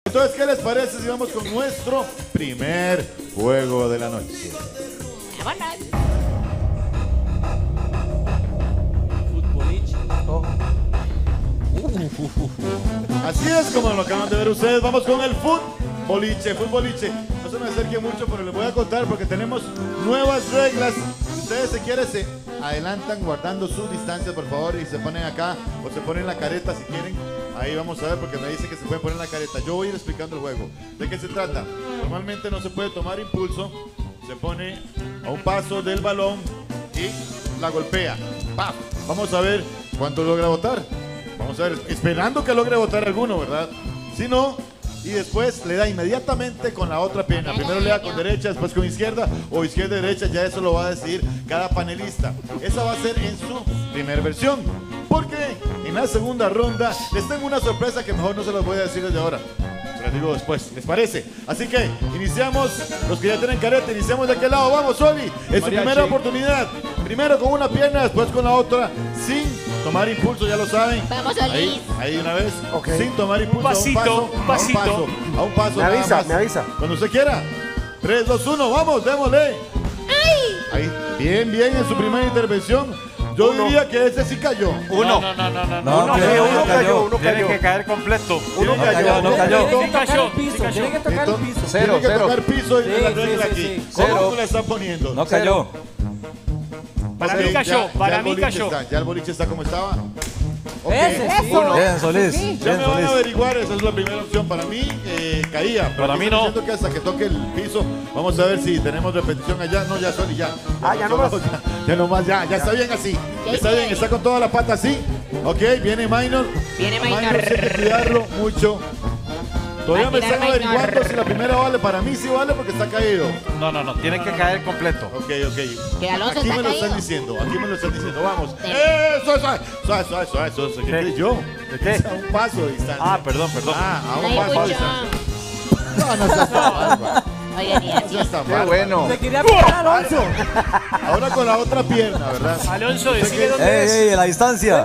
Entonces, ¿qué les parece si vamos con nuestro primer juego de la noche? Así es como lo acaban de ver ustedes. Vamos con el futboliche. No se me acerque mucho, pero les voy a contar porque tenemos nuevas reglas. Si ustedes se quieren, se adelantan guardando su distancia, por favor, y se ponen acá o se ponen la careta si quieren. Ahí vamos a ver porque me dice que se puede poner la careta. Yo voy a ir explicando el juego. ¿De qué se trata? Normalmente no se puede tomar impulso. Se pone a un paso del balón y la golpea. ¡Pam! Vamos a ver cuánto logra botar. Vamos a ver, esperando que logre botar alguno, ¿verdad? Si no, y después le da inmediatamente con la otra pierna. Primero le da con derecha, después con izquierda o izquierda-derecha. Ya eso lo va a decidir cada panelista. Esa va a ser en su primera versión. Porque en la segunda ronda les tengo una sorpresa que mejor no se las voy a decir desde ahora. Se las digo después, ¿les parece? Así que iniciamos, los que ya tienen careta, iniciamos de aquel lado. Vamos, Oli, es su primera oportunidad. Primero con una pierna, después con la otra, sin tomar impulso, ya lo saben. Vamos, Oli. Ahí una vez, okay. Sin tomar impulso. Un pasito. A un paso. Me avisa. Cuando usted quiera. 3, 2, 1, vamos, démosle. Ahí, bien, en su primera intervención. Yo diría que ese sí cayó. Uno. Uno cayó. Tiene que caer completo. Uno cayó. Tiene que tocar el piso. Tiene que tocar piso y la regla aquí. Cero. ¿Cómo la están poniendo? No cayó. Para mí cayó, para mí cayó. Ya el boliche está como estaba. Eso. Bien, Solís. Ya me van a averiguar, esa es la primera opción. Para mí, caía. Para mí no. Siento que hasta que toque el piso, vamos a ver si tenemos repetición allá. No, ya, Soli, ya. Ya nomás. Ya está bien así. Está bien, está con toda la pata así. Ok, viene Minor. Viene Minor. Hay que cuidarlo mucho. Todavía me están averiguando si la primera vale. Para mí sí vale porque está caído. No, tiene que caer completo. Ok. Que Alonso Aquí está me lo caído. están diciendo, Vamos. Eso. ¿Qué ¿Qué? yo? ¿De qué? A un paso de distancia. Ah, perdón. A un Ay, paso de mucho. distancia. No seas tan bárbaro. Oigan, y así. No seas tan Qué bárbaro. bueno. Le quería pegar a Alonso. Ahora con la otra pierna, ¿verdad? Alonso, decime dónde es. ¡Ey, la distancia!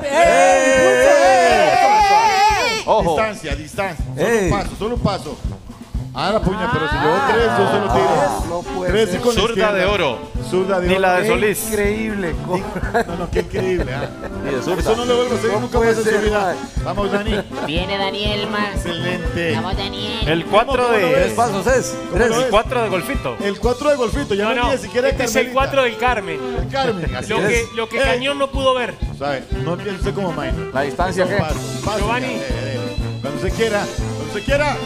Ojo. Distancia. Ey. Solo un paso. Ah, la puña, pero si llevó 3, yo se lo tiro. No puede 3 y ser. con la Zurda izquierda. de oro. Zurda de Ni oro. la de Solís. Increíble. No, qué increíble. Ni de zurda. Eso no lo vuelvo a hacer No nunca puede más en su ser, vida. madre. Vamos, Dani. Viene Daniel más. Excelente. Vamos, Daniel. El 4 ¿Cómo lo de... ves? Tres pasos es. ¿Cómo lo Tres. ves? 4 de golfito. El 4 de golfito, ya no, ni siquiera este es el 4 del Carmen. El Carmen, así es. Lo que Cañón no pudo ver. ¿Sabe? No piense usted como minor. ¿La distancia qué? Paso, Giovanni. dele. Cuando se quiera.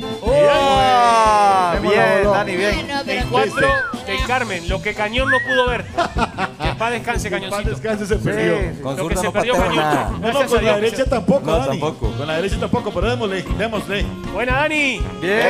¡Oh! Bien, Démoslo. Dani, bien. Bueno, pero El 4 del Carmen. Lo que Cañón no pudo ver. Que en paz descanse, En paz Cañoncito. descanse se perdió. Sí. Con Lo que zurda se no perdió pateo Cañón. nada. No, Gracias con a la Dios. derecha tampoco, No, Dani. tampoco. Con la derecha tampoco, pero démosle. Buena, Dani. Bien.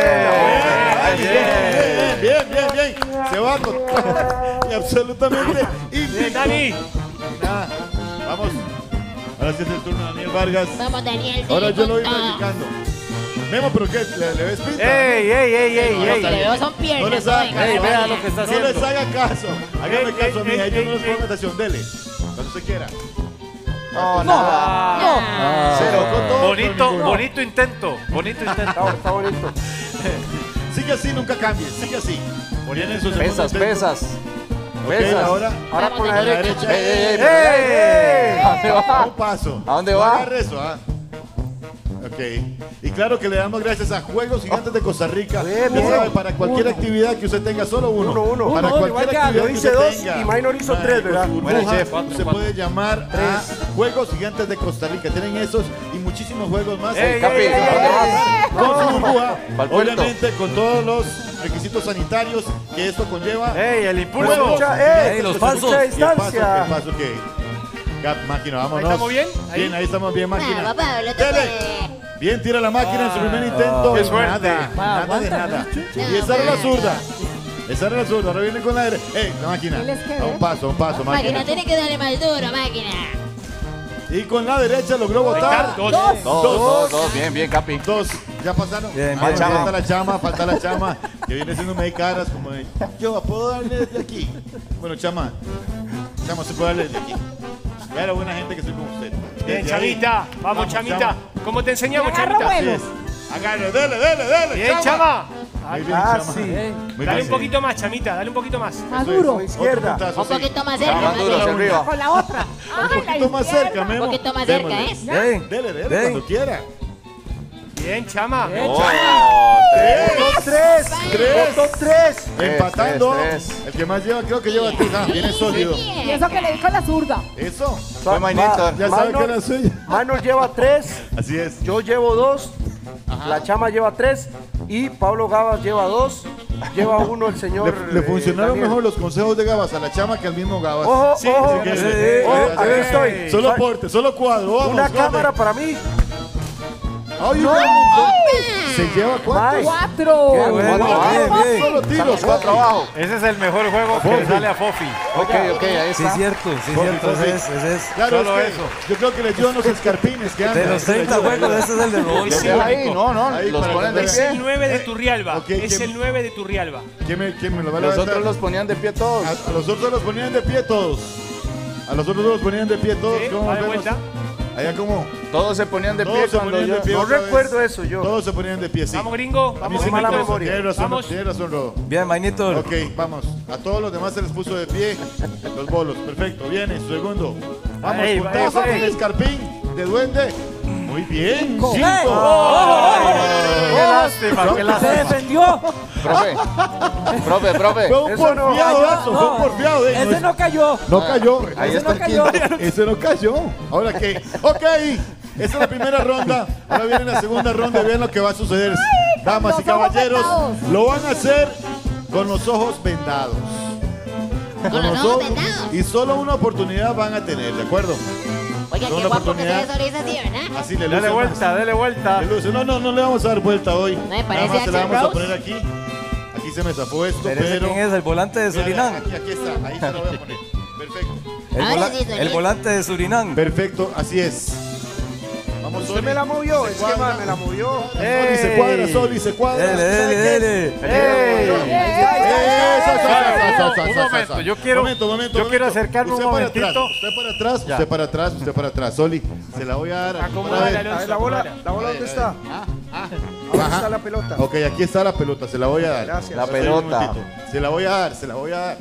Bien. Se va con y absolutamente Bien, invicto. Dani. Nada. Vamos. Ahora sí es el turno de Daniel Vargas. Vamos, Daniel. Ahora yo lo voy punto. practicando. Memo, ¿pero qué? ¿Le ves pinta? ¡Ey! Lo que le veo son No piernas. les haga venga, caso. Ey, vea venga. lo que está No les haciendo. haga caso. Hágame caso a mí. ey, Yo no les ey, pongo natación. Dele. Cuando usted quiera. No, nada. Cero. Con todo, Bonito intento. Está bonito. Sigue así, nunca cambie. Sigue así. Vienen sus Pesas. Ok, ahora. Ahora con la Con la derecha. derecha. ¡Ey! ¿A dónde A va? un paso. ¿A dónde No va? agarre eso, Ok. Y claro que le damos gracias a Juegos Gigantes de Costa Rica. Bien, Ya bien. sabe, para cualquier actividad que usted tenga, solo uno. Uno. Para Uno, cualquier igual que actividad yo que hice usted dos tenga. y Minor hizo Mae, tres, ¿verdad? con su Buena, burbuja, chef. Se puede llamar a Juegos Gigantes de Costa Rica. Tienen esos y muchísimos juegos más. Ey, Capi, ey, ¿a dónde vas? Con su burbuja, Pa'l puerto. obviamente con todos los requisitos sanitarios que esto conlleva. ¡Ey, el impulso! Ey, los pasos. Mucha distancia. El paso que... Cap, máquina, vámonos. Ahí estamos bien. Bien, ahí estamos bien, máquina. Vamos, Pablo, te Dele. puede. Bien, tira la máquina en su primer intento. qué suerte. Nada de nada. Y esa era la zurda. Ahora viene con la derecha. La máquina. ¿Qué les queda? A un paso, Máquina, máquina. tiene que darle más duro, máquina. Y con la derecha logró botar. Dos. Bien, Capi. Dos. ¿Ya pasaron? Bien, Ah, bien, falta la chama, que viene siendo medio caras, como de, yo, ¿puedo darle desde aquí? Bueno, chama, se puede darle desde aquí. Vea la buena gente que soy con usted. Bien, Desde ahí. Chamita. Vamos, Chamita. Chama. ¿Cómo te enseñamos, Agarra Chamita? vuelo. Así es. Agarre, dele. Bien, Chama. Muy bien, Ah, Chama. sí. Muy Dale bien. un poquito más, Chamita, dale un poquito más. Más Eso es. duro. Con izquierda. Otro puntazo, Un sí. poquito más cerca. Más duro hacia arriba. Con la otra. Un poquito más cerca, Memo. Un poquito más cerca, Démosle. ¿eh? Dele, Ven. cuando quiera. Bien, Chama. Oh, Tres. Tres. Botón 3. Empatando. tres. El que más lleva, creo que lleva tú. Viene sólido. Y eso que le dijo la zurda. Eso. Fue Mainito. Ya saben que era suya. Manos lleva 3. Así es. Yo llevo 2. La Chama lleva 3. Y Pablo Gabas lleva 2. Lleva 1 el señor. Le funcionaron Daniel. mejor los consejos de Gabas a la Chama que al mismo Gabas. Ojo, Sí, ojo. así que- Ojo, aquí estoy. Solo porte, solo cuadro. Vamos, Una dale. cámara para mí. Ay, un montón. Se lleva Mae. cuántos. 4. Qué bueno, bien. Solo tiros. Cuatro abajo. Ese es el mejor juego que le sale a Fofi. Ok, ahí Sí, está. cierto, sí, Fofi, cierto. Fofi. Ese es. Claro, Solo es que eso. yo creo que le ayudan los escarpines que De andan. los 30 juegos, ese es el de Los Rodolfo. deja ahí, no, Ahí los para ponen de que Es el pie. 9 de Turrialba. Ok, Es ¿quién- el 9 de Turrialba. ¿Quién me lo va a Los levantar? otros los ponían de pie todos. A los otros los ponían de pie todos. A los otros los ponían de pie todos. Sí, ¿Cómo va de vemos? vuelta. Allá como. Todos se ponían de pie Todos se cuando ponían yo. de pie. No otra vez. recuerdo eso yo. Todos se ponían de pie, sí. Vamos, gringo. A mí Vamos, sí me mala consta. memoria. Vamos. Tiene razón, Rodo. Bien, Mainito. Ok, vamos. A todos los demás se les puso de pie los bolos. Perfecto, viene su segundo. Vamos, Ahí, puntazo ahí, con ahí. escarpín de duende. Muy bien, 5. Qué lástima, qué Se lástima. defendió. Profe. Fue un Eso no porfiado cayó. eso, fue un porfiado. Ese no cayó. No cayó. Ahí Ese está no el cayó. quinto. Ese no cayó. Ahora qué. Ok. Esa es la primera ronda. Ahora viene la segunda ronda y vean lo que va a suceder. Damas y los ojos caballeros, vendados. lo van a hacer con los ojos vendados. Con los ojos vendados. Y solo una oportunidad van a tener, ¿de acuerdo? Oiga, Son qué una guapo que se oportunidad. visualiza así, ¿verdad? Así le luce Dale más. vuelta, dale vuelta. Le luce. No le vamos a dar vuelta hoy. me parece Nada más se la Axl vamos a Rose. poner aquí. Aquí se me zafó esto, ¿Pero ese pero... quién es? ¿El volante de Mira, Surinam? Aquí está. Ahí se lo voy a poner. Perfecto. Ahora sí, El Solís. volante de Surinam. Perfecto, así es. Vamos, Usted Soli. me la movió. Se Es que cuadra. me la movió. Soli se cuadra, Soli se cuadra. Dele. Un momento, yo quiero acercarme un momentito. Usted para atrás, Soli. Se la voy a dar. Acomódale, A ver. Alonso. A ver, la bola ¿dónde está? Ahora Ajá. está la pelota. Ok, aquí está la pelota, se la voy a dar. Gracias. La Espera un pelota. momentito. Se la voy a dar.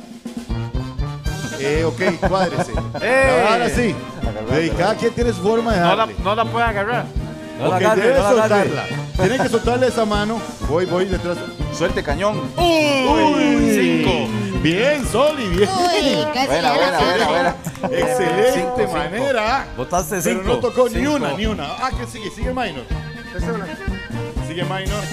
Ok, cuádrese. La voy a dar así. Cada quien tiene su forma de darle. No la puede agarrar. No la Ok, agarre, debe no la agarre. soltarla. Tienen que soltarle esa mano. Voy detrás. Suelte cañón. ¡Uy! Bien, Soli, bien. Uy, casi Buena, le da la buena. Excelente manera. Botaste Pero 5. no tocó ni una. Ah, que sigue Minor. Sigue Minor.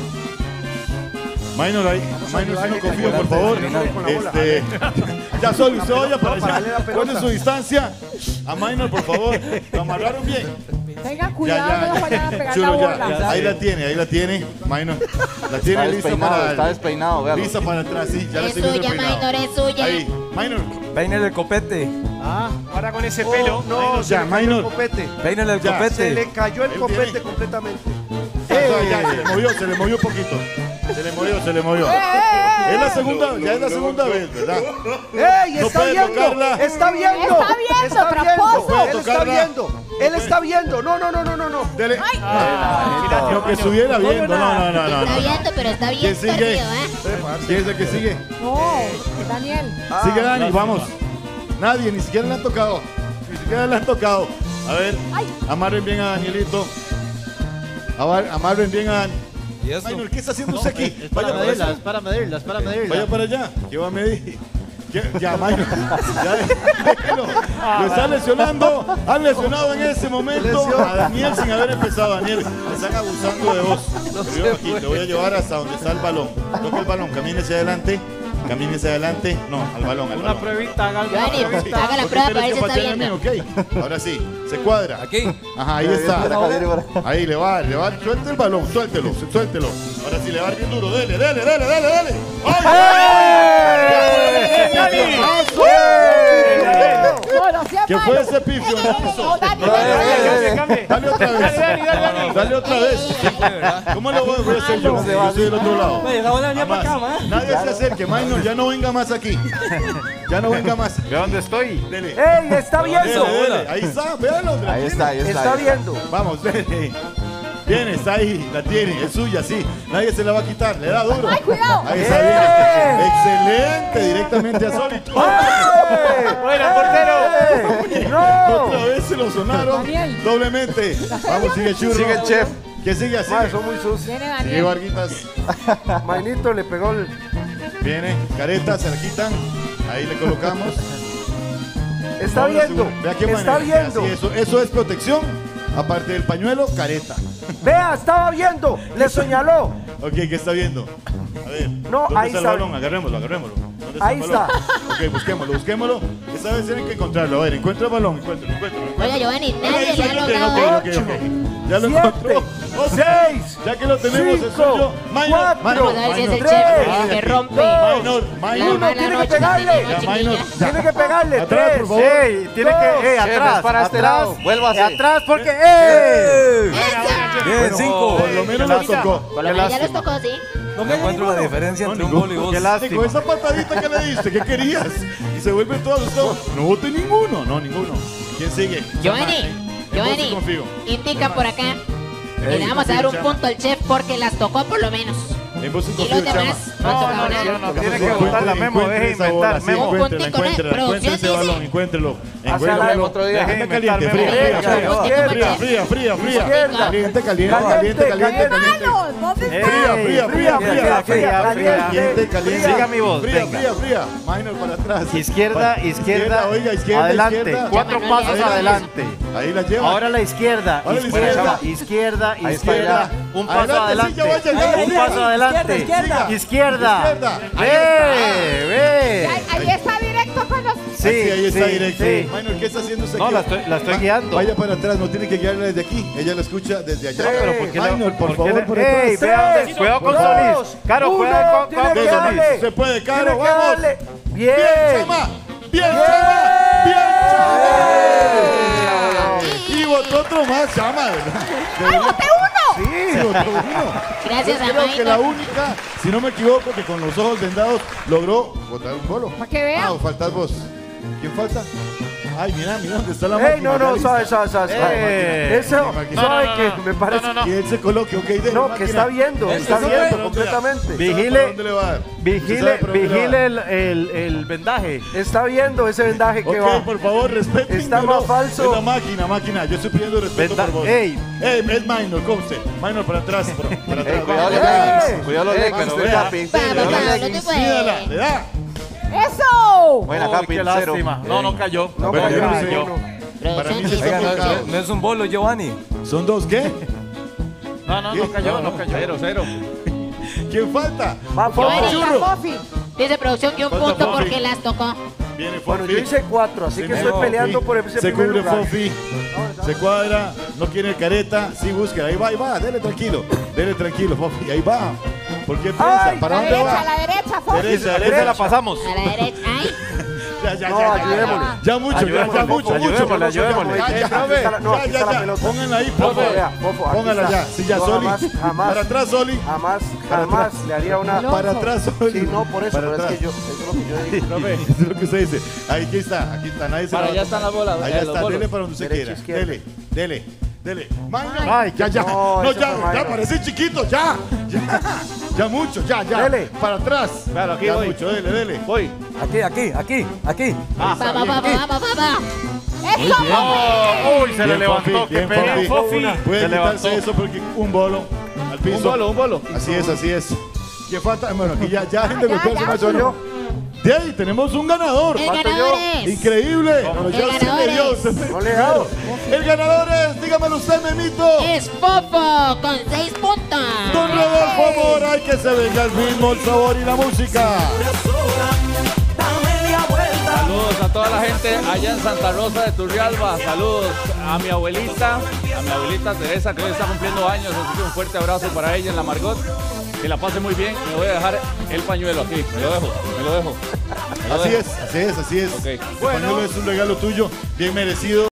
Minor ahí. Minor, si no confío, por favor. Ya Soli, usted vaya para darle la allá. pelota. ¿Cuál es su distancia? A Minor, por favor. Lo amarraron bien. Tengan cuidado, no nos vayan a pegar la Chulo, ya. bola. Ahí la tiene, Minor. La tiene Está lista despeinado, para está despeinado, véalo. lista para atrás, sí, ya la Es estoy viendo suya, despeinado. Minor, es suya. Ahí, Minor. Peínele el copete. Ahora con ese pelo. No, ya, se le cayó el Minor. copete. Peínele el Ya, Se copete. le cayó el Él copete tiene. completamente. Ya, se le movió un poquito. Se le movió. Es la segunda, ya es la segunda vez, ¿verdad? ¡Ey! No ¡Está puede viendo! tocarla. ¡Está viendo! Está viendo, tramposo. Él está tocarla. viendo. Él está viendo. No. Dele. Ah, No, que estuviera viendo. No. Está viendo, pero está bien ¿Quién sigue? perdido, ¿eh? ¿Quién es el que sigue? No, Daniel. Sigue Dani, vamos. Nadie, ni siquiera le han tocado. A ver, amarren bien a Danielito. Amarren bien a Dani. ¿Y eso? Minor, ¿qué está haciendo usted aquí? Es para medirlas, para medirlas, para medirlas. Vaya para allá. ¿Qué va a medir? Ya, Minor. Ya, déjelo. Lo está lesionando. Han lesionado en ese momento a Daniel sin haber empezado. Daniel, le están abusando de vos. Yo aquí te voy a llevar hasta donde está el balón. Toque el balón, camine hacia adelante. No, al balón, al Una balón. pruebita, haga alguna Giovanni, pruebita. haga la Porque prueba tienes para ver que si está patear el viendo. mío, ok. Ahora sí, se cuadra. Aquí. Ajá, ahí está. Ahí le va. Suelte el balón, suéltelo. Ahora sí le va bien duro. Dele. ¡Ay! Bueno, siempre. ¿Qué fue ese pifionazo? Cambie. Dale otra vez. Dani. Dale otra vez. ¿Cómo le voy a hacer yo? Yo estoy del otro lado. Oye, la bola venía para acá, Jamás. ¿eh? Nadie se acerque, Minor, ya no venga más aquí. Ya no venga más. ¿De dónde estoy? Dele. ¡Ey! ¡Está viendo! Dele. Ahí está, véalo. Ahí está. Está viendo. Vamos, dele. Viene, está ahí, la tiene, es suya, sí. Nadie se la va a quitar, le da duro. ¡Ay, cuidado! Ahí está bien. Excelente, directamente a Soli. ¡Buena, portero! ¡No! Otra vez se lo sonaron Daniel. doblemente. Vamos, sigue Churro. Sigue el chef. Que sigue así. Mae, son muy sucios. Viene Sigue Daniel. Varguitas. Mainito le pegó el... Viene, careta, se la quitan. Ahí le colocamos. Está Vamos a viendo, asegurar. Vea qué está manera. viendo. Así, eso es protección. Aparte del pañuelo, careta. Vea, estaba viendo, le señaló. Ok, ¿qué está viendo? A ver. No, ¿dónde ahí está el está. balón? Agarrémoslo. ¿Dónde Ahí el balón? Ok, busquémoslo. Esta vez tienen que encontrarlo. A ver, encuentra el balón, encuéntralo. Oiga, Giovanni, nadie Ahí le ha lo tiene, logrado. ok. Ya lo 7, encontró. Ok, 6, ya que lo tenemos, es 5, suyo. Minor, 4, Vamos a ver si es el Tres, chef el que rompe. Minor. La tiene que mala noche pegarle. de Ya, chiquilla. Minor. tiene que pegarle. Atrás, 3, por favor. ¡Ey! Tiene que. Chef, ¡Atrás! es para este atrás. lado. Vuélvase. Atrás porque. Bien, 5. Por lo menos lo tocó. Por lo menos ya los tocó, sí. No me encuentro la diferencia entre un gol y vos. Qué Con lástima. esa patadita que le diste, ¿qué querías? Y se vuelve todo asustado. No vote ninguno. No, ninguno. ¿Quién sigue? Giovanni, En vos Giovanni, confío. indican por acá que le vamos a dar un punto al chef porque las tocó por lo menos. En vos Y confío, los Chama. demás no han tocado nada. No, tiene que botar la Memo, deje Encuentre esa bola, inventar, sí, Memo. encuéntrela, Un puntico, encuéntrela, ¿no? encuéntre ese Producción balón, dice. encuéntrelo. Hacia la- Encuéntrelo. otro día. Anda Deje caliente, inventar, fría, Memo. fría. Izquierda. Caliente. Siga mi voz, venga. Fría. Minor para atrás. Izquierda, Oiga, izquierda. adelante. izquierda. 4 Llama, pasos llama. adelante. Ahí la lleva. Ahora la izquierda. Ahora la izquierda. Izquierda. Ahí está Izquierda. ya. Un paso Adelante, adelante. sí, ya vaya, Un ya. paso adelante. Izquierda. Izquierda. Ahí Ve. Ahí está directo con los... Sí, ahí está directo. sí. Minor, ¿qué está haciendo usted No, aquí? la estoy guiando. Vaya para atrás, no tiene que guiarla desde aquí. Ella la escucha desde allá. Pero ¿por qué le- Minor, por por qué favor, le- por ¡Ey, atrás. vea dónde- cuidado con Solís! ¡Caro, Uno, cuidado tiene con que Solís! darle. Se puede, Caro, Tiene que vamos. darle. Bien, Bien. Chama. Bien, Chama. Y votó otro más, Chama. ¡Ay, boté uno! Sí, votó uno. Gracias Yo a creo que la Michael. única, si no me equivoco, que con los ojos vendados logró botar un golo. Para que vean. Ah, o faltas vos. ¿Quién falta? Ay, mira, ¿dónde está la Ey, máquina? no, Ya suave. Eso, máquina. sabe que me parece... Que él se coloque, ok, dele, No, máquina. que está viendo ¿Para completamente. dónde le da? Vigile. ¿Para dónde le va a dar? ¿Usted sabe para dónde le va a Vigile dar? el vendaje. Está viendo ese vendaje que Ok, va. por favor, respeten. Está más falso. Es la máquina. Yo estoy pidiendo respeto por vos. Ey. Es Minor, conste. Minor para atrás, para atrás. Cuidado los ¡Ey! leggings. Cuidado los leggings. pero del vea. Capi. Vamos, Cuidado los Pablo, leggings. tú puedes. Mídala, le da. ¡Eso! Buena, Uy, Capi, qué 0. lástima. No cayó. No Pero yo no sé. cayó. Para mí Producción se está dice. Oiga, colocado. no es un bolo, Giovanni. ¿Son dos qué? No cayó. 0. ¿Quién falta? Va, Giovanni. Fofi. Fofi. Dice producción que un Falta punto Fofi. porque las tocó. Viene Bueno, Fofi. yo hice 4, así que estoy peleando por ese Se primer cubre lugar. Fofi. Se cuadra. No quiere careta. Sí, búsqueda. Ahí va. Dele tranquilo, Fofi. Ahí va. ¿Por qué piensa? Ay, ¿Para A dónde la va? derecha, Fofi. Derecha. Esa la pasamos. A la derecha. Ay, No, ayudémosle. Ya mucho. Ayudémosle. Ya. Pónganla ahí, Fofo, Fofo. vea, Fofo, aquí Póngala está. ya. Sí, ya, Yo Soli. jamás. Para atrás, Soli. Jamás le haría una... Para atrás, Soli. Sí, no, por eso, Para pero es atrás. que yo, eso es lo que yo digo. Profe, eso es lo que usted dice. Aquí está, nadie se Para la va allá a están tocar. las bolas, Allá los está, bolos. dele para donde usted Derecha, quiera. izquierda. Dele. Minor. Ay, ya. no, No, ese ya, fue Minor. ya, parece chiquito, ya. Ya mucho, ya. Dele. Para atrás. Claro, aquí ya voy. mucho, dele. Voy. Aquí. vamos. ¡Eso, Fofi! Uy, se le levantó. Qué pena. Fofi. Se Puede levantó. quitarse eso porque un bolo al piso. Un bolo. Así es. ¿Qué falta? Bueno, aquí ya gente Ya, golpearse ya, más solo. De ahí tenemos un ganador. El ganador es. Increíble. No, ya El se ganador le dio, es. se me No le he dio. dado. El ganador es, dígamelo usted, Memito. Es Fofo con 6 puntos. Don Rodolfo Mora, hay que se venga el ritmo, el sabor y la música. Saludos a toda la gente allá en Santa Rosa de Turrialba. Saludos a mi abuelita Teresa, que hoy está cumpliendo años. Así que un fuerte abrazo para ella en la Margot. Que la pase muy bien. Me voy a dejar el pañuelo aquí. Me lo dejo. Así es. Ok. El pañuelo es un regalo tuyo, bien merecido.